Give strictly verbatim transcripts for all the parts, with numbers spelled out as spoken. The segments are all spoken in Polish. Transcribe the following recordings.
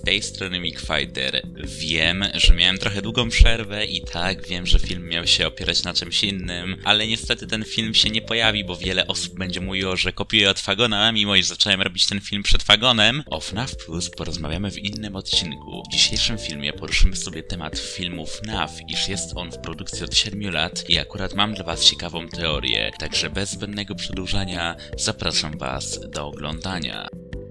tej strony Mickfighter. Wiem, że miałem trochę długą przerwę i tak, wiem, że film miał się opierać na czymś innym, ale niestety ten film się nie pojawi, bo wiele osób będzie mówiło, że kopiuję od Fagona, mimo iż zacząłem robić ten film przed Fagonem. O F N A F Plus porozmawiamy w innym odcinku. W dzisiejszym filmie poruszymy sobie temat filmu F N A F, iż jest on w produkcji od siedmiu lat i akurat mam dla was ciekawą teorię, także bez zbędnego przedłużania zapraszam was do oglądania.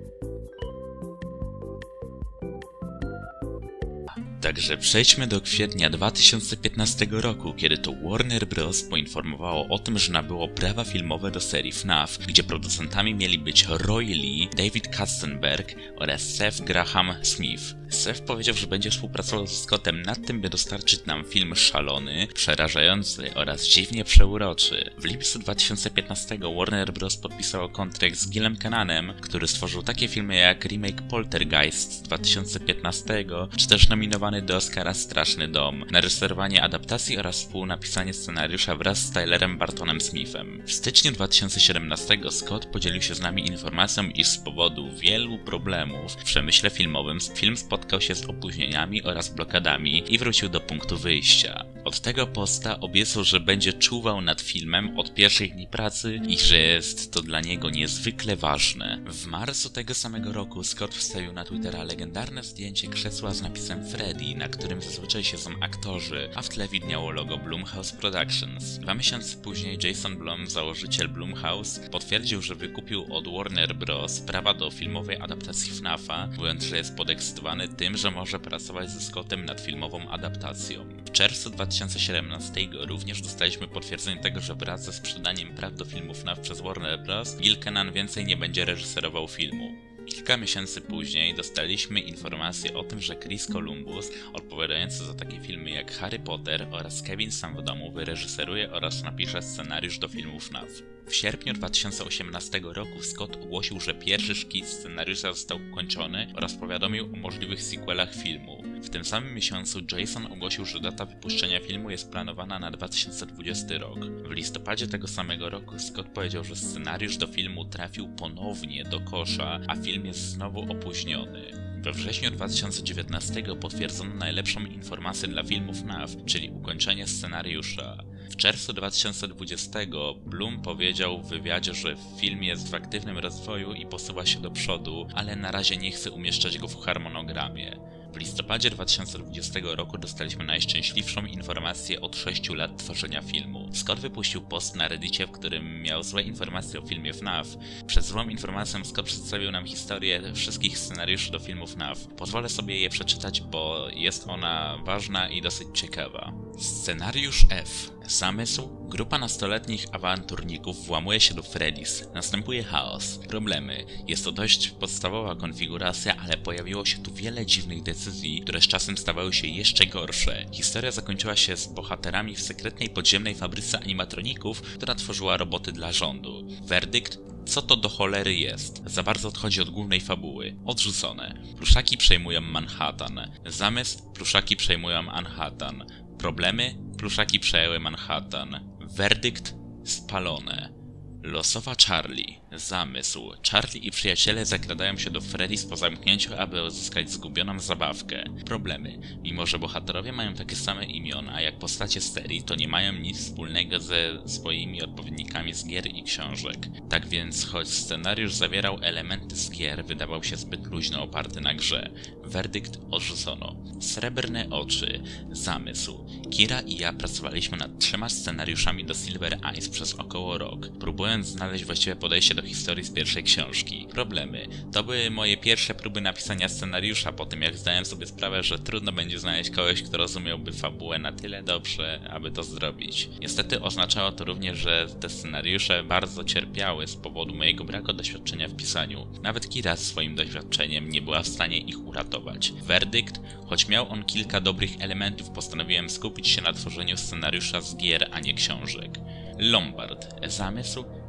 Także przejdźmy do kwietnia dwa tysiące piętnastego roku, kiedy to Warner Bros. Poinformowało o tym, że nabyło prawa filmowe do serii F N A F, gdzie producentami mieli być Roy Lee, David Katzenberg oraz Seth Graham Smith. Seth powiedział, że będzie współpracował ze Scottem nad tym, by dostarczyć nam film szalony, przerażający oraz dziwnie przeuroczy. W lipcu dwa tysiące piętnastego Warner Bros. Podpisało kontrakt z Gillem Cannanem, który stworzył takie filmy jak remake Poltergeist z dwa tysiące piętnastego, czy też nominowany do Oscara Straszny Dom, na reżyserowanie adaptacji oraz współnapisanie scenariusza wraz z Tylerem Bartonem Smithem. W styczniu dwa tysiące siedemnastego Scott podzielił się z nami informacją, iż z powodu wielu problemów w przemyśle filmowym film spotkał się z opóźnieniami oraz blokadami i wrócił do punktu wyjścia. Od tego posta obiecał, że będzie czuwał nad filmem od pierwszych dni pracy i że jest to dla niego niezwykle ważne. W marcu tego samego roku Scott wstawił na Twittera legendarne zdjęcie krzesła z napisem Freddy, na którym zazwyczaj siedzą aktorzy, a w tle widniało logo Blumhouse Productions. Dwa miesiące później Jason Blum, założyciel Blumhouse, potwierdził, że wykupił od Warner Bros. Prawa do filmowej adaptacji F N A F-a, mówiąc, że jest podekscytowany tym, że może pracować ze Scottem nad filmową adaptacją. W czerwcu dwa tysiące siedemnastego również dostaliśmy potwierdzenie tego, że wraz ze sprzedaniem praw do filmu F N A F przez Warner Bros. Gil Cannan więcej nie będzie reżyserował filmu. Kilka miesięcy później dostaliśmy informację o tym, że Chris Columbus, odpowiadający za takie filmy jak Harry Potter oraz Kevin Sam w domu, wyreżyseruje oraz napisze scenariusz do filmu F N A F. W sierpniu dwa tysiące osiemnastego roku Scott ogłosił, że pierwszy szkic scenariusza został ukończony oraz powiadomił o możliwych sequelach filmu. W tym samym miesiącu Jason ogłosił, że data wypuszczenia filmu jest planowana na dwa tysiące dwudziesty rok. W listopadzie tego samego roku Scott powiedział, że scenariusz do filmu trafił ponownie do kosza, a film jest znowu opóźniony. We wrześniu dwa tysiące dziewiętnastego potwierdzono najlepszą informację dla filmu F N A F, czyli ukończenie scenariusza. W czerwcu dwa tysiące dwudziestego Blum powiedział w wywiadzie, że film jest w aktywnym rozwoju i posuwa się do przodu, ale na razie nie chce umieszczać go w harmonogramie. W listopadzie dwa tysiące dwudziestego roku dostaliśmy najszczęśliwszą informację od sześciu lat tworzenia filmu. Scott wypuścił post na Reddicie, w którym miał złe informacje o filmie F N A F. Przed złą informacją Scott przedstawił nam historię wszystkich scenariuszy do filmu F N A F. Pozwolę sobie je przeczytać, bo jest ona ważna i dosyć ciekawa. Scenariusz F. Zamysł: grupa nastoletnich awanturników włamuje się do Freddy's. Następuje chaos. Problemy: jest to dość podstawowa konfiguracja, ale pojawiło się tu wiele dziwnych decyzji, które z czasem stawały się jeszcze gorsze. Historia zakończyła się z bohaterami w sekretnej podziemnej fabryce animatroników, która tworzyła roboty dla rządu. Werdykt: co to do cholery jest? Za bardzo odchodzi od głównej fabuły. Odrzucone. Pluszaki przejmują Manhattan. Zamysł: pluszaki przejmują Manhattan. Problemy: pluszaki przejęły Manhattan. Werdykt: spalone. Losowa Charlie. Zamysł: Charlie i przyjaciele zakradają się do Freddy's po zamknięciu, aby uzyskać zgubioną zabawkę. Problemy: mimo że bohaterowie mają takie same imiona jak postacie serii, to nie mają nic wspólnego ze swoimi odpowiednikami z gier i książek. Tak więc, choć scenariusz zawierał elementy z gier, wydawał się zbyt luźno oparty na grze. Werdykt: odrzucono. Srebrne oczy. Zamysł: Kira i ja pracowaliśmy nad trzema scenariuszami do Silver Eyes przez około rok, próbując znaleźć właściwe podejście do historii z pierwszej książki. Problemy: to były moje pierwsze próby napisania scenariusza po tym, jak zdałem sobie sprawę, że trudno będzie znaleźć kogoś, kto rozumiałby fabułę na tyle dobrze, aby to zrobić. Niestety oznaczało to również, że te scenariusze bardzo cierpiały z powodu mojego braku doświadczenia w pisaniu. Nawet Kira z swoim doświadczeniem nie była w stanie ich uratować. Werdykt: choć miał on kilka dobrych elementów, postanowiłem skupić się na tworzeniu scenariusza z gier, a nie książek. Lombard. Zamysł: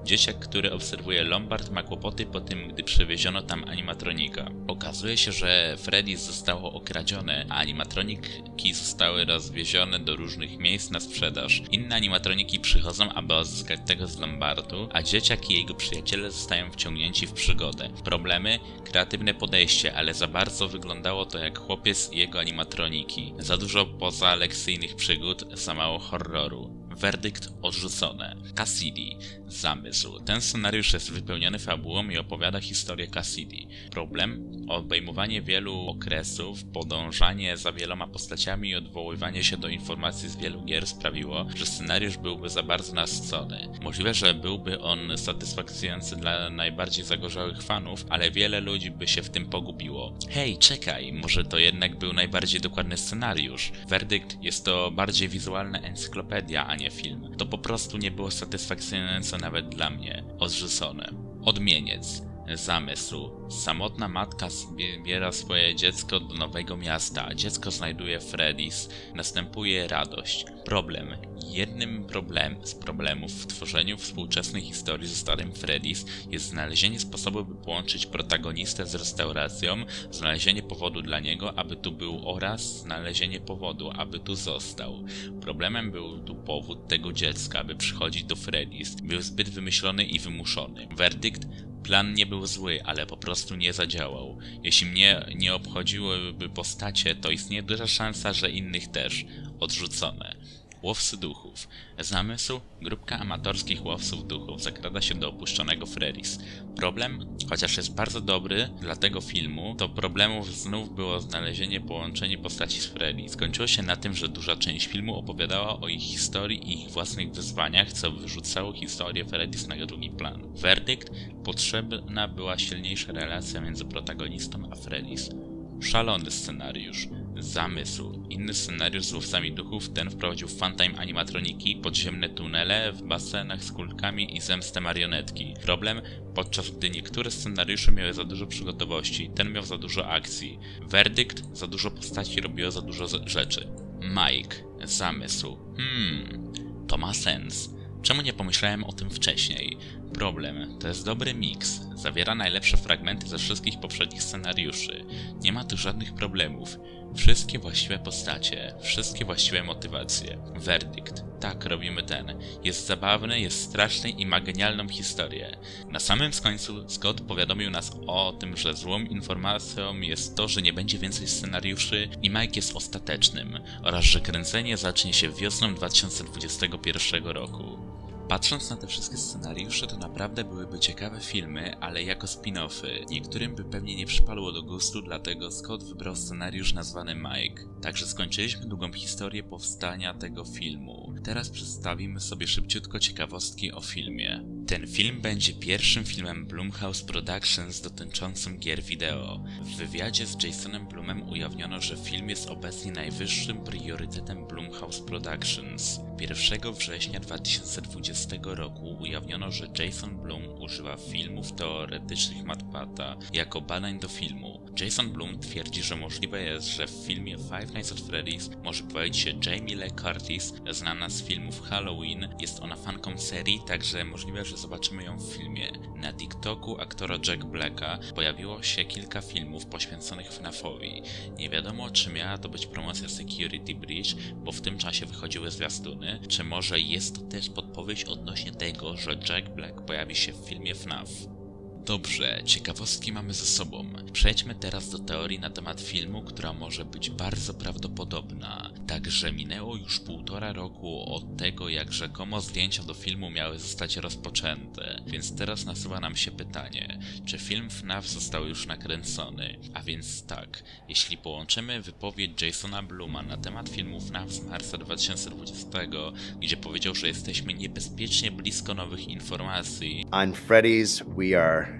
Dzieciak, który obserwuje Lombard, ma kłopoty po tym, gdy przewieziono tam animatronika. Okazuje się, że Freddy zostało okradzione, a animatroniki zostały rozwiezione do różnych miejsc na sprzedaż. Inne animatroniki przychodzą, aby odzyskać tego z Lombardu, a dzieciak i jego przyjaciele zostają wciągnięci w przygodę. Problemy? Kreatywne podejście, ale za bardzo wyglądało to jak chłopiec i jego animatroniki. Za dużo poza lekcyjnych przygód, za mało horroru. Werdykt odrzucone. Cassidy. Zamysł. Ten scenariusz jest wypełniony fabułą i opowiada historię Cassidy. Problem? Obejmowanie wielu okresów, podążanie za wieloma postaciami i odwoływanie się do informacji z wielu gier sprawiło, że scenariusz byłby za bardzo nasycony. Możliwe, że byłby on satysfakcjonujący dla najbardziej zagorzałych fanów, ale wiele ludzi by się w tym pogubiło. Hej, czekaj, może to jednak był najbardziej dokładny scenariusz. Werdykt jest to bardziej wizualna encyklopedia, a nie film. To po prostu nie było satysfakcjonujące nawet dla mnie. Odrzucone. Odmieniec. Zamysł. Samotna matka zbiera swoje dziecko do nowego miasta. Dziecko znajduje Freddy's. Następuje radość. Problem. Jednym problem z problemów w tworzeniu współczesnej historii ze starym Freddy's jest znalezienie sposobu, by połączyć protagonistę z restauracją, znalezienie powodu dla niego, aby tu był oraz znalezienie powodu, aby tu został. Problemem był tu powód tego dziecka, aby przychodzić do Freddy's. Był zbyt wymyślony i wymuszony. Werdykt. Plan nie był zły, ale po prostu nie zadziałał. Jeśli mnie nie obchodziłyby postacie, to istnieje duża szansa, że innych też. Odrzucone. Łowcy duchów. Zamysł? Grupka amatorskich łowców duchów zakrada się do opuszczonego Freddy's. Problem? Chociaż jest bardzo dobry dla tego filmu, to problemów znów było znalezienie połączenia postaci z Freddy. Skończyło się na tym, że duża część filmu opowiadała o ich historii i ich własnych wyzwaniach, co wyrzucało historię Freddy's na drugi plan. Werdykt? Potrzebna była silniejsza relacja między protagonistą a Freddy's. Szalony scenariusz. Zamysł. Inny scenariusz z łowcami duchów, ten wprowadził funtime animatroniki, podziemne tunele w basenach z kulkami i zemstę marionetki. Problem? Podczas gdy niektóre scenariusze miały za dużo przygotowości, ten miał za dużo akcji. Werdykt? Za dużo postaci robiło za dużo rzeczy. Mike. Zamysł. Hmm, to ma sens. Czemu nie pomyślałem o tym wcześniej? Problem. To jest dobry miks. Zawiera najlepsze fragmenty ze wszystkich poprzednich scenariuszy. Nie ma tu żadnych problemów. Wszystkie właściwe postacie. Wszystkie właściwe motywacje. Werdykt. Tak, robimy ten. Jest zabawny, jest straszny i ma genialną historię. Na samym końcu Scott powiadomił nas o tym, że złą informacją jest to, że nie będzie więcej scenariuszy i Mike jest ostatecznym oraz że kręcenie zacznie się wiosną dwa tysiące dwudziestego pierwszego roku. Patrząc na te wszystkie scenariusze, to naprawdę byłyby ciekawe filmy, ale jako spin-offy. Niektórym by pewnie nie przypadło do gustu, dlatego Scott wybrał scenariusz nazwany Mike. Także skończyliśmy długą historię powstania tego filmu. Teraz przedstawimy sobie szybciutko ciekawostki o filmie. Ten film będzie pierwszym filmem Blumhouse Productions dotyczącym gier wideo. W wywiadzie z Jasonem Blumem ujawniono, że film jest obecnie najwyższym priorytetem Blumhouse Productions. pierwszego września dwa tysiące dwudziestego roku ujawniono, że Jason Blum używa filmów teoretycznych MatPata jako badań do filmu. Jason Blum twierdzi, że możliwe jest, że w filmie Five Nights at Freddy's może pojawić się Jamie Lee Curtis, znana z filmów Halloween. Jest ona fanką serii, także możliwe, że zobaczymy ją w filmie. Na TikToku aktora Jack Blacka pojawiło się kilka filmów poświęconych F NAF-owi. Nie wiadomo, czy miała to być promocja Security Breach, bo w tym czasie wychodziły zwiastuny, czy może jest to też podpowiedź odnośnie tego, że Jack Black pojawi się w filmie F NAF. Dobrze, ciekawostki mamy ze sobą. Przejdźmy teraz do teorii na temat filmu, która może być bardzo prawdopodobna. Także minęło już półtora roku od tego, jak rzekomo zdjęcia do filmu miały zostać rozpoczęte. Więc teraz nasuwa nam się pytanie, czy film F NAF został już nakręcony? A więc tak, jeśli połączymy wypowiedź Jasona Bluma na temat filmu F NAF z marca dwa tysiące dwudziestego, gdzie powiedział, że jesteśmy niebezpiecznie blisko nowych informacji. On Freddy's, we are...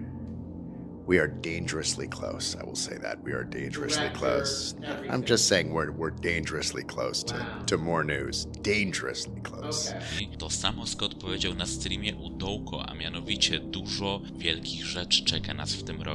We are dangerously close. I will say that. We are dangerously close. I'm just saying we're we're dangerously close to, to more news. Dangerously close. To samo Scott powiedział na streamie u Dołko, a mianowicie dużo wielkich rzeczy czeka nas w tym roku.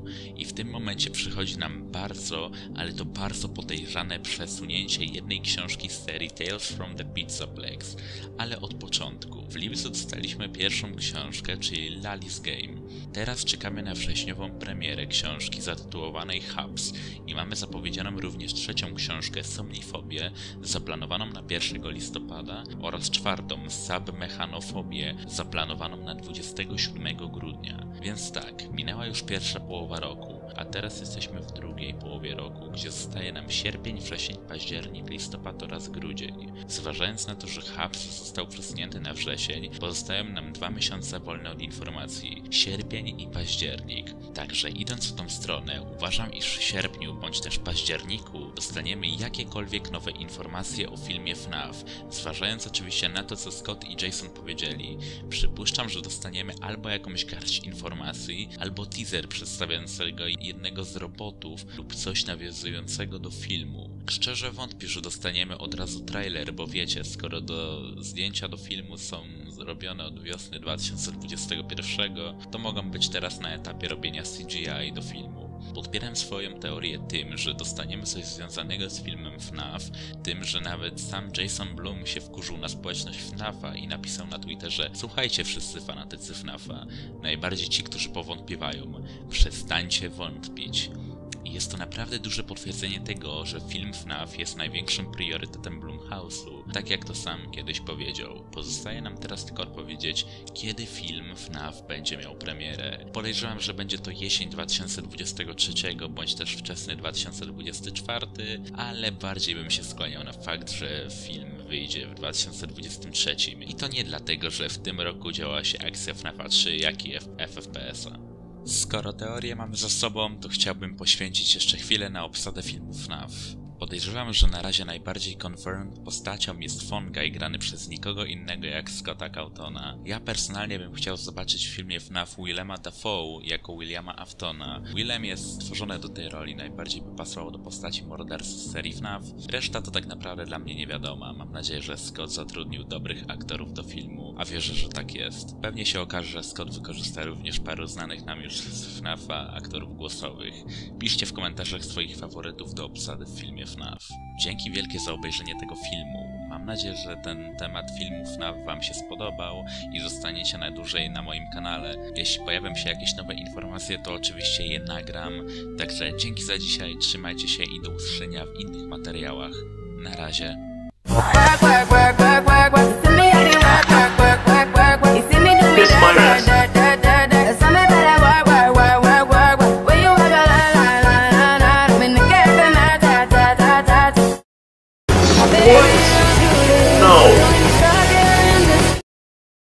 I w tym momencie przychodzi nam bardzo, ale to bardzo podejrzane przesunięcie jednej książki z serii Tales from the Pizzaplex, ale od początku. W lipcu dostaliśmy pierwszą książkę, czyli Lally's Game. Teraz czekamy na wrześniową premierę książki zatytułowanej Hubs i mamy zapowiedzianą również trzecią książkę Somnifobię, zaplanowaną na pierwszego listopada oraz czwartą Submechanofobię, zaplanowaną na dwudziestego siódmego grudnia. Więc tak, minęła już pierwsza połowa roku, a teraz jesteśmy w drugiej połowie roku, gdzie zostaje nam sierpień, wrzesień, październik, listopad oraz grudzień. Zważając na to, że Hubs został przesunięty na wrzesień, pozostają nam dwa miesiące wolne od informacji, sierpień i październik. Także idąc w tą stronę, uważam, iż w sierpniu bądź też październiku dostaniemy jakiekolwiek nowe informacje o filmie F N A F, zważając oczywiście na to, co Scott i Jason powiedzieli. Przypuszczam, że dostaniemy albo jakąś garść informacji, albo teaser przedstawiającego jednego z robotów lub coś nawiązującego do filmu. Szczerze wątpię, że dostaniemy od razu trailer, bo wiecie, skoro do zdjęcia do filmu są zrobione od wiosny dwa tysiące dwudziestego pierwszego, to mogą być teraz na etapie robienia C G I do filmu. Podpieram swoją teorię tym, że dostaniemy coś związanego z filmem F N A F, tym, że nawet sam Jason Blum się wkurzył na społeczność F N A F-a i napisał na Twitterze: słuchajcie wszyscy fanatycy F N A F-a, najbardziej ci, którzy powątpiewają, przestańcie wątpić. I jest to naprawdę duże potwierdzenie tego, że film F N A F jest największym priorytetem Blumhouse'u, tak jak to sam kiedyś powiedział. Pozostaje nam teraz tylko odpowiedzieć, kiedy film F N A F będzie miał premierę. Podejrzewam, że będzie to jesień dwa tysiące dwudziestego trzeciego bądź też wczesny dwa tysiące dwudziesty czwarty, ale bardziej bym się skłaniał na fakt, że film wyjdzie w dwa tysiące dwudziestym trzecim. I to nie dlatego, że w tym roku działa się akcja F N A F trzy, jak i F F P S-a. Skoro teorię mamy za sobą, to chciałbym poświęcić jeszcze chwilę na obsadę filmu F N A F. Podejrzewam, że na razie najbardziej confirmed postacią jest Fongai grany przez nikogo innego jak Scotta Cautona. Ja personalnie bym chciał zobaczyć w filmie F N A F Willema Dafoe jako Williama Aftona. Willem jest stworzony do tej roli, najbardziej by pasował do postaci mordercy z serii F N A F. Reszta to tak naprawdę dla mnie nie wiadoma. Mam nadzieję, że Scott zatrudnił dobrych aktorów do filmu, a wierzę, że tak jest. Pewnie się okaże, że Scott wykorzysta również paru znanych nam już z F N A F-a aktorów głosowych. Piszcie w komentarzach swoich faworytów do obsady w filmie F N A F. Dzięki wielkie za obejrzenie tego filmu. Mam nadzieję, że ten temat filmu F N A F wam się spodobał i zostaniecie na dłużej na moim kanale. Jeśli pojawią się jakieś nowe informacje, to oczywiście je nagram. Także dzięki za dzisiaj, trzymajcie się i do usłyszenia w innych materiałach. Na razie. What?